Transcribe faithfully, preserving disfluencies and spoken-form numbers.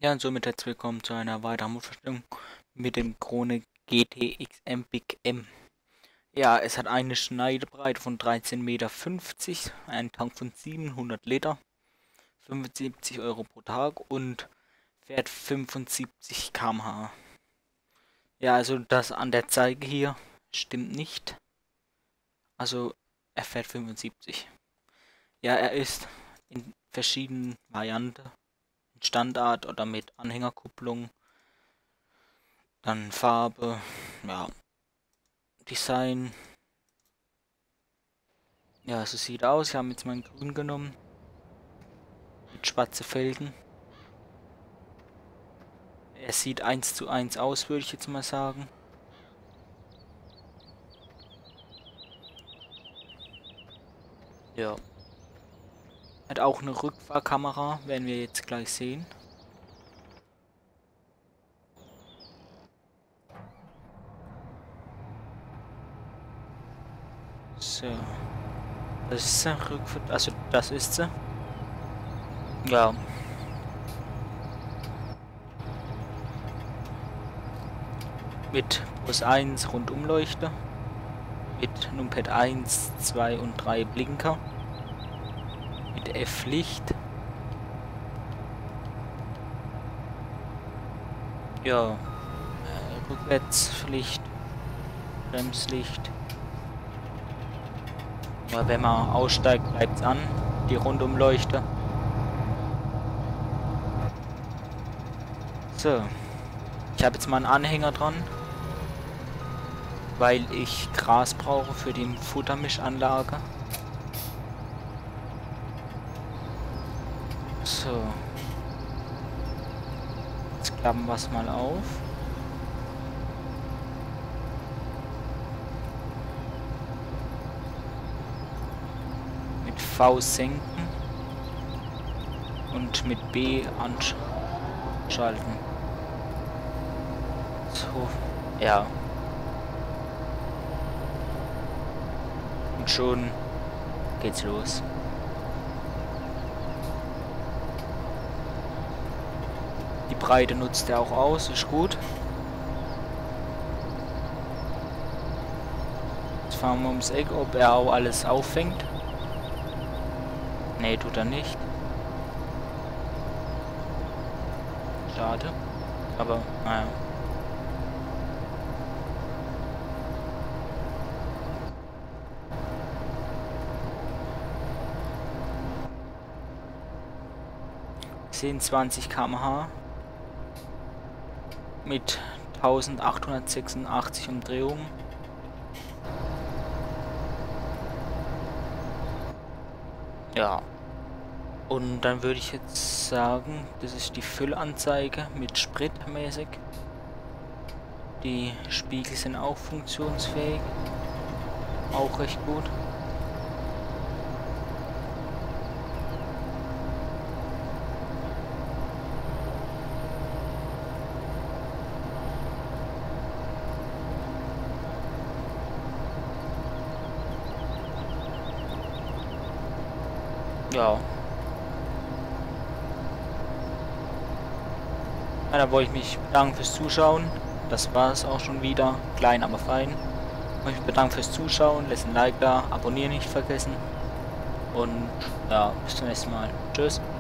Ja, und somit herzlich willkommen zu einer weiteren Mutverstellung mit dem Krone G T X M Big M. Ja, es hat eine Schneidebreite von dreizehn Meter fünfzig, einen Tank von siebenhundert Liter, fünfundsiebzig Euro pro Tag und fährt fünfundsiebzig Kilometer pro Stunde. Ja, also das an der Zeige hier stimmt nicht. Also er fährt fünfundsiebzig. Ja, er ist in verschiedenen Varianten. Standard oder mit Anhängerkupplung. Dann Farbe, ja, Design. Ja, so sieht aus. Ich habe jetzt mal grün genommen. Mit schwarzen Felgen. Er sieht eins zu eins aus, würde ich jetzt mal sagen. Ja. Hat auch eine Rückfahrkamera, werden wir jetzt gleich sehen. So. Das ist sie, Rückfahr also das ist sie. Ja. Mit Plus eins Rundumleuchter. Mit Numpad eins, zwei und drei Blinker. Mit F-Licht. Ja, äh, Rückwärtslicht, Bremslicht. Ja, wenn man aussteigt, bleibt es an, die Rundumleuchte. So, ich habe jetzt mal einen Anhänger dran, weil ich Gras brauche für die Futtermischanlage. So. Jetzt klappen wir es mal auf. Mit V senken und mit B anschalten. So, ja. Und schon geht's los. Die Breite nutzt er auch aus, ist gut. Jetzt fahren wir ums Eck, ob er auch alles auffängt. Ne, tut er nicht. Schade. Aber, naja. zwanzig Kilometer pro Stunde. Mit eintausendachthundertsechsundachtzig Umdrehungen. Ja. Und dann würde ich jetzt sagen, das ist die Füllanzeige mit Sprit mäßig. Die Spiegel sind auch funktionsfähig. Auch recht gut. Ja. Ja, da wollte ich mich bedanken fürs Zuschauen. Das war es auch schon wieder. Klein, aber fein. Ich möchte mich bedanken fürs Zuschauen. Lasst ein Like da. Abonnieren nicht vergessen. Und ja, bis zum nächsten Mal. Tschüss.